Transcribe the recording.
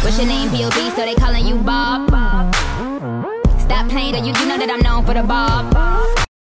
What's your name, B.O.B., so they calling you Bob? Stop playing, girl, you know that I'm known for the bob.